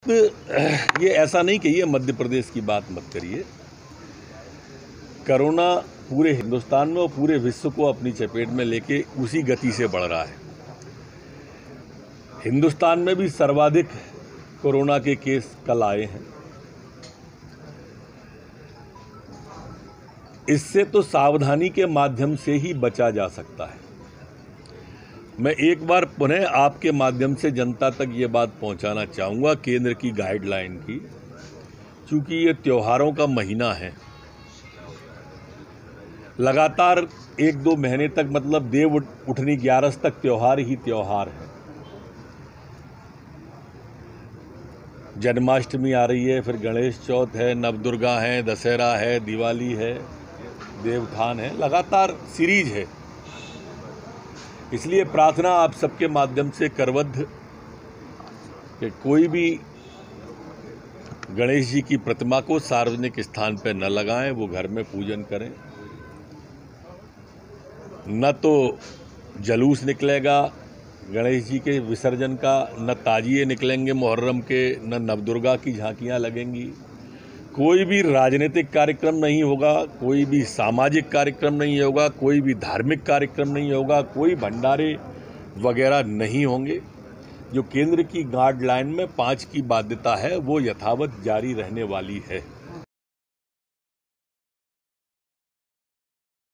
ये ऐसा नहीं कहिए मध्य प्रदेश की बात मत करिए। कोरोना पूरे हिंदुस्तान में और पूरे विश्व को अपनी चपेट में लेके उसी गति से बढ़ रहा है। हिंदुस्तान में भी सर्वाधिक कोरोना के केस कल आए हैं। इससे तो सावधानी के माध्यम से ही बचा जा सकता है। मैं एक बार पुनः आपके माध्यम से जनता तक ये बात पहुंचाना चाहूँगा केंद्र की गाइडलाइन की, क्योंकि ये त्योहारों का महीना है। लगातार 1-2 महीने तक मतलब देव उठनी 11 तक त्योहार ही त्योहार है। जन्माष्टमी आ रही है, फिर गणेश चौथ है, नवदुर्गा है, दशहरा है, दिवाली है, देवउठान है, लगातार सीरीज है। इसलिए प्रार्थना आप सबके माध्यम से करबद्ध कि कोई भी गणेश जी की प्रतिमा को सार्वजनिक स्थान पर न लगाएं, वो घर में पूजन करें। न तो जलूस निकलेगा गणेश जी के विसर्जन का, न ताजिए निकलेंगे मुहर्रम के, न नवदुर्गा की झांकियां लगेंगी। कोई भी राजनीतिक कार्यक्रम नहीं होगा, कोई भी सामाजिक कार्यक्रम नहीं होगा, कोई भी धार्मिक कार्यक्रम नहीं होगा, कोई भंडारे वगैरह नहीं होंगे। जो केंद्र की गाइडलाइन में 5 की बाध्यता है वो यथावत जारी रहने वाली है।